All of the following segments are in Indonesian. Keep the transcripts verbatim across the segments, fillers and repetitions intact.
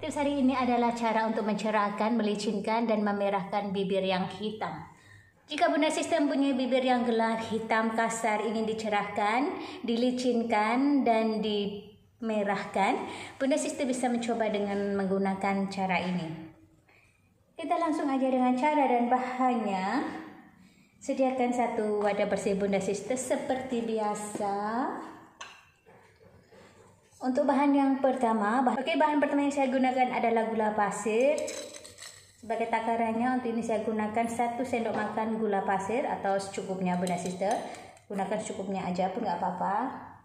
Tips hari ini adalah cara untuk mencerahkan, melicinkan, dan memerahkan bibir yang hitam. Jika Bunda Sister punya bibir yang gelap, hitam, kasar, ingin dicerahkan, dilicinkan, dan dimerahkan, Bunda Sister bisa mencoba dengan menggunakan cara ini. Kita langsung aja dengan cara dan bahannya. Sediakan satu wadah bersih Bunda Sister seperti biasa. Untuk bahan yang pertama, bah oke bahan pertama yang saya gunakan adalah gula pasir. Sebagai takarannya untuk ini saya gunakan satu sendok makan gula pasir atau secukupnya Bunda Sister. Gunakan secukupnya aja pun nggak apa-apa.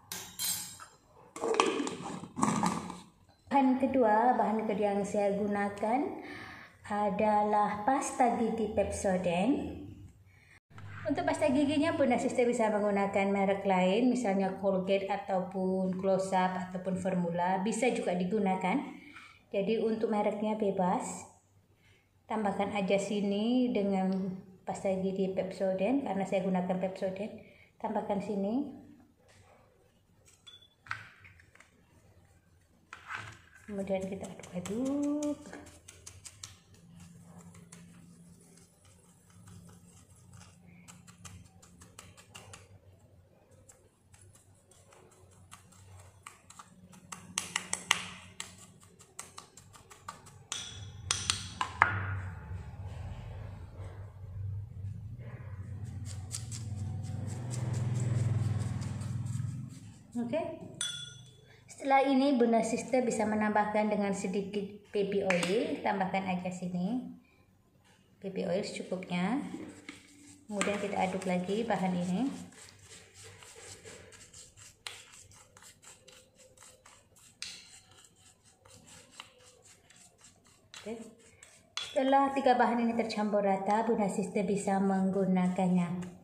Bahan kedua, bahan kedua yang saya gunakan adalah pasta gigi Pepsodent. Untuk pasta giginya Bunda Sister bisa menggunakan merek lain, misalnya Colgate ataupun Close Up ataupun Formula, bisa juga digunakan. Jadi untuk mereknya bebas. Tambahkan aja sini dengan pasta gigi Pepsodent karena saya gunakan Pepsodent. Tambahkan sini. Kemudian kita aduk-aduk. Oke. Okay. Setelah ini Bunda Sister bisa menambahkan dengan sedikit baby oil, tambahkan aja sini. Baby oil secukupnya. Kemudian kita aduk lagi bahan ini. Oke. Okay. Setelah tiga bahan ini tercampur rata, Bunda Sister bisa menggunakannya.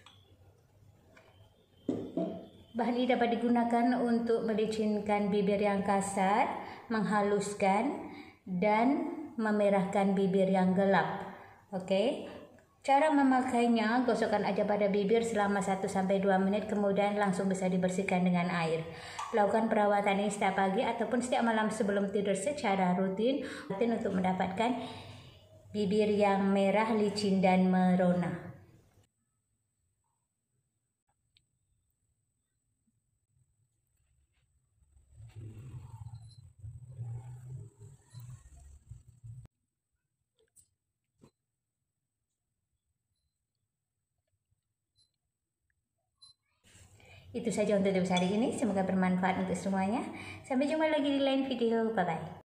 Bahan ini dapat digunakan untuk melicinkan bibir yang kasar, menghaluskan, dan memerahkan bibir yang gelap. Oke. Cara memakainya, gosokkan aja pada bibir selama satu sampai dua menit, kemudian langsung bisa dibersihkan dengan air. Lakukan perawatan ini setiap pagi ataupun setiap malam sebelum tidur secara rutin, rutin untuk mendapatkan bibir yang merah, licin, dan merona. Itu saja untuk tips hari ini. Semoga bermanfaat untuk semuanya. Sampai jumpa lagi di lain video. Bye-bye.